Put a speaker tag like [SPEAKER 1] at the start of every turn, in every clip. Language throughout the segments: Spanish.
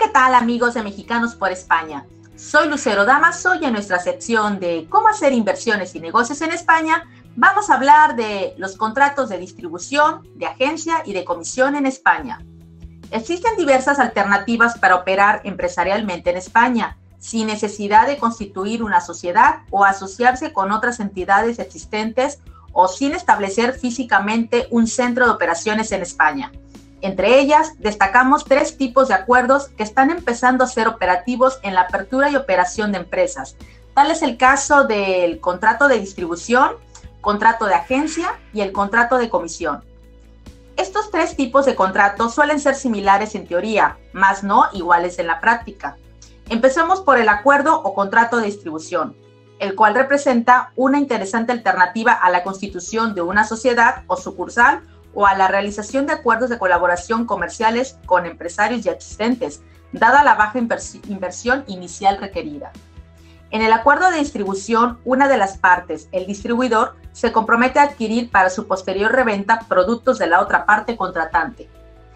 [SPEAKER 1] ¿qué tal amigos de Mexicanos por España? Soy Lucero Damaso y en nuestra sección de cómo hacer inversiones y negocios en España vamos a hablar de los contratos de distribución, de agencia y de comisión en España. Existen diversas alternativas para operar empresarialmente en España, sin necesidad de constituir una sociedad o asociarse con otras entidades existentes o sin establecer físicamente un centro de operaciones en España. Entre ellas, destacamos 3 tipos de acuerdos que están empezando a ser operativos en la apertura y operación de empresas. Tal es el caso del contrato de distribución, contrato de agencia y el contrato de comisión. Estos 3 tipos de contratos suelen ser similares en teoría, mas no iguales en la práctica. Empecemos por el acuerdo o contrato de distribución, el cual representa una interesante alternativa a la constitución de una sociedad o sucursal o a la realización de acuerdos de colaboración comerciales con empresarios ya existentes, dada la baja inversión inicial requerida. En el acuerdo de distribución, una de las partes, el distribuidor, se compromete a adquirir para su posterior reventa productos de la otra parte contratante.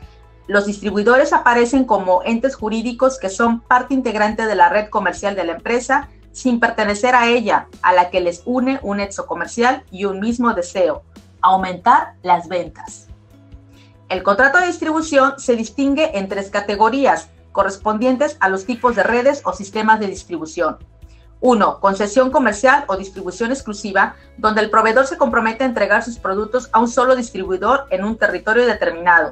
[SPEAKER 1] Los distribuidores aparecen como entes jurídicos que son parte integrante de la red comercial de la empresa, sin pertenecer a ella, a la que les une un nexo comercial y un mismo deseo: aumentar las ventas. El contrato de distribución se distingue en 3 categorías, correspondientes a los tipos de redes o sistemas de distribución. 1. Concesión comercial o distribución exclusiva, donde el proveedor se compromete a entregar sus productos a un solo distribuidor en un territorio determinado.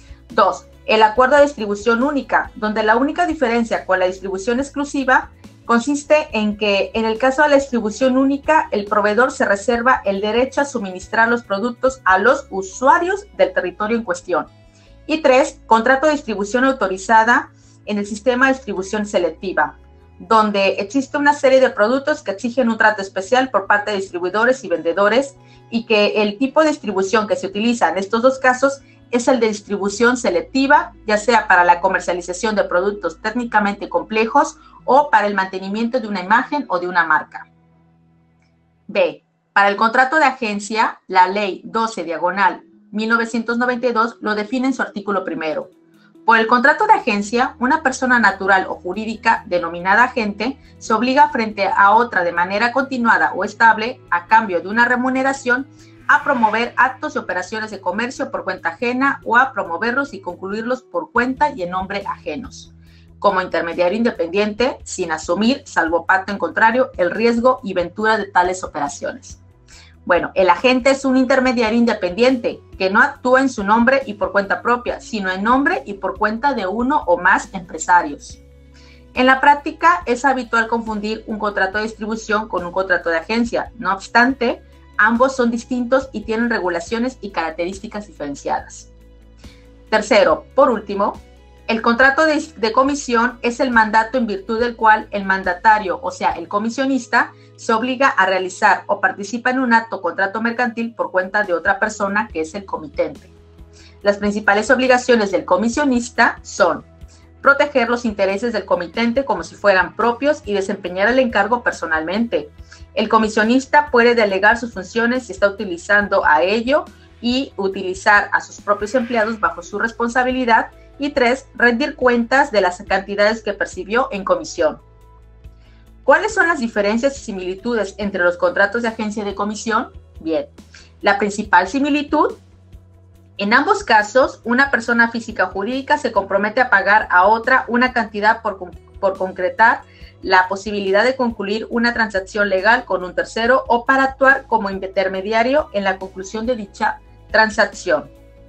[SPEAKER 1] 2. El acuerdo de distribución única, donde la única diferencia con la distribución exclusiva consiste en que, en el caso de la distribución única, el proveedor se reserva el derecho a suministrar los productos a los usuarios del territorio en cuestión. Y 3. Contrato de distribución autorizada en el sistema de distribución selectiva, donde existe una serie de productos que exigen un trato especial por parte de distribuidores y vendedores, y que el tipo de distribución que se utiliza en estos 2 casos es el de distribución selectiva, ya sea para la comercialización de productos técnicamente complejos o para el mantenimiento de una imagen o de una marca. B. Para el contrato de agencia, la Ley 12/1992 lo define en su artículo 1. Por el contrato de agencia, una persona natural o jurídica denominada agente se obliga frente a otra de manera continuada o estable, a cambio de una remuneración, a promover actos y operaciones de comercio por cuenta ajena o a promoverlos y concluirlos por cuenta y en nombre ajenos, como intermediario independiente, sin asumir, salvo pacto en contrario, el riesgo y ventura de tales operaciones. Bueno, el agente es un intermediario independiente que no actúa en su nombre y por cuenta propia, sino en nombre y por cuenta de uno o más empresarios. En la práctica es habitual confundir un contrato de distribución con un contrato de agencia. No obstante, ambos son distintos y tienen regulaciones y características diferenciadas. Tercero, por último, el contrato de comisión es el mandato en virtud del cual el mandatario, o sea, el comisionista, se obliga a realizar o participa en un acto o contrato mercantil por cuenta de otra persona que es el comitente. Las principales obligaciones del comisionista son proteger los intereses del comitente como si fueran propios y desempeñar el encargo personalmente. El comisionista puede delegar sus funciones si está utilizando a ello y utilizar a sus propios empleados bajo su responsabilidad. Y 3, rendir cuentas de las cantidades que percibió en comisión. ¿Cuáles son las diferencias y similitudes entre los contratos de agencia y de comisión? Bien, la principal similitud: en ambos casos, una persona física o jurídica se compromete a pagar a otra una cantidad por concretar la posibilidad de concluir una transacción legal con un tercero o para actuar como intermediario en la conclusión de dicha transacción.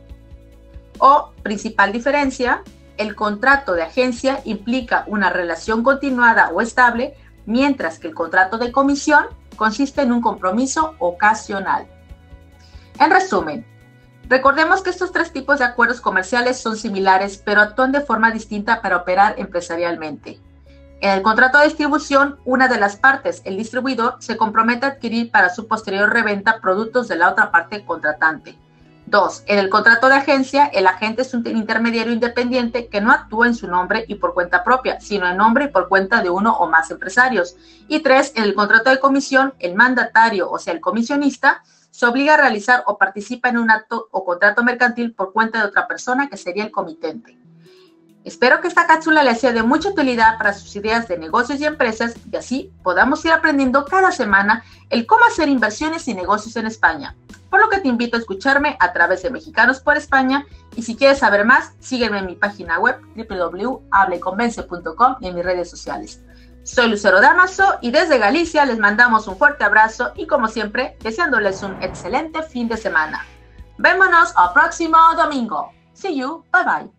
[SPEAKER 1] O, principal diferencia, el contrato de agencia implica una relación continuada o estable, mientras que el contrato de comisión consiste en un compromiso ocasional. En resumen, recordemos que estos 3 tipos de acuerdos comerciales son similares, pero actúan de forma distinta para operar empresarialmente. En el contrato de distribución, una de las partes, el distribuidor, se compromete a adquirir para su posterior reventa productos de la otra parte contratante. 2. En el contrato de agencia, el agente es un intermediario independiente que no actúa en su nombre y por cuenta propia, sino en nombre y por cuenta de uno o más empresarios. Y 3. En el contrato de comisión, el mandatario, o sea, el comisionista, se obliga a realizar o participa en un acto o contrato mercantil por cuenta de otra persona que sería el comitente. Espero que esta cápsula les sea de mucha utilidad para sus ideas de negocios y empresas y así podamos ir aprendiendo cada semana el cómo hacer inversiones y negocios en España. Por lo que te invito a escucharme a través de Mexicanos por España y si quieres saber más, sígueme en mi página web www.hableconvence.com y en mis redes sociales. Soy Lucero Damaso y desde Galicia les mandamos un fuerte abrazo y como siempre, deseándoles un excelente fin de semana. Vémonos el próximo domingo. See you. Bye bye.